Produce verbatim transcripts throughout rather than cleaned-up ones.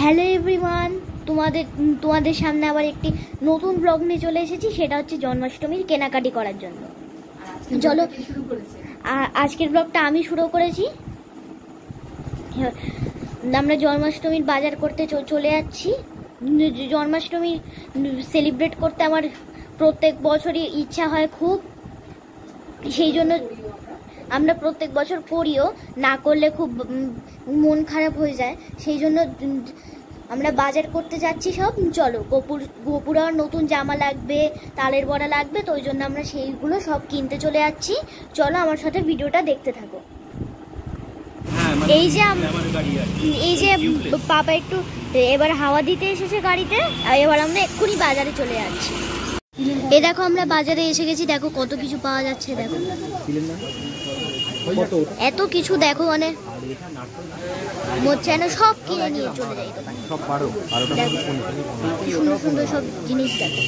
Hello everyone, তোমাদের তোমাদের সামনে আবার একটি নতুন ব্লগ নিয়ে চলে এসেছি। সেটা হচ্ছে জন্মাষ্টমীর কেনাকাটি করার জন্য। চলো, আজকের ব্লগটা আমি শুরু করেছি। আমরা জন্মাষ্টমীর বাজার করতে চলে যাচ্ছি। জন্মাষ্টমী সেলিব্রেট করতে আমার প্রত্যেক বছরই ইচ্ছা হয় খুব, সেই জন্য আমরা প্রত্যেক বছর করিও, না করলে খুব মন খারাপ হয়ে যায়। সেই জন্য আমরা বাজার করতে যাচ্ছি সব। চলো, গোপুর গোপুরার নতুন জামা লাগবে, তালের বড়া লাগবে, তো ওই জন্য আমরা সেইগুলো সব কিনতে চলে যাচ্ছি। চলো আমার সাথে ভিডিওটা দেখতে থাকো। এই যে এই যে পাপা একটু এবার হাওয়া দিতে এসেছে গাড়িতে, আর এবার আমরা এক্ষুনি বাজারে চলে যাচ্ছি। এই দেখো আমরা বাজারে এসে গেছি, দেখো কত কিছু পাওয়া যাচ্ছে। দেখো এত কিছু, দেখো মানে মোচ্ছানো সব কিনে নিয়ে চলে যাই দোকানে। সুন্দর সুন্দর সব জিনিস দেখো।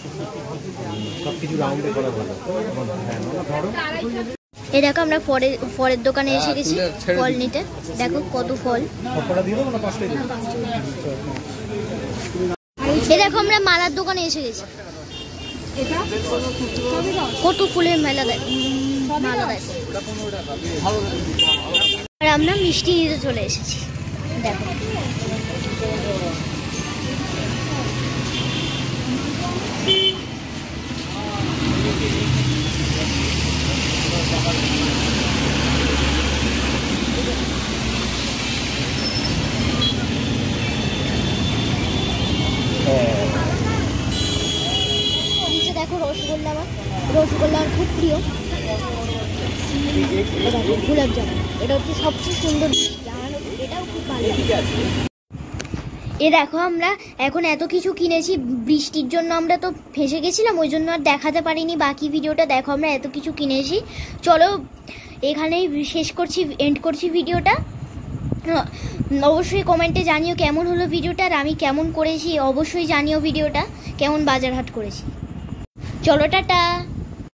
এই দেখো আমরা ফলের ফলের দোকানে এসে গেছি ফল নিতে। দেখো কত ফল। এই দেখো আমরা মালার দোকানে এসে গেছি। কত ফুলের মেলা দেয়, মালা দেয়। আর আমরা মিষ্টি নিতে চলে এসেছি। দেখো দেখো রসগোল্লা, আমার রসগোল্লা আমার খুব প্রিয়। গোলাপ জামুন, এটা হচ্ছে সবচেয়ে সুন্দর, এটাও খুব ভালো। এ দেখো আমরা এখন এত কিছু কিনেছি, বৃষ্টির জন্য আমরা তো ফেঁসে গেছিলাম, ওই জন্য আর দেখাতে পারিনি বাকি ভিডিওটা। দেখো আমরা এত কিছু কিনেছি। চলো এখানেই শেষ করছি, এন্ড করছি ভিডিওটা। অবশ্যই কমেন্টে জানিও কেমন হলো ভিডিওটা, আর আমি কেমন করেছি অবশ্যই জানিও ভিডিওটা, কেমন বাজার হাট করেছি। চলো টাটা।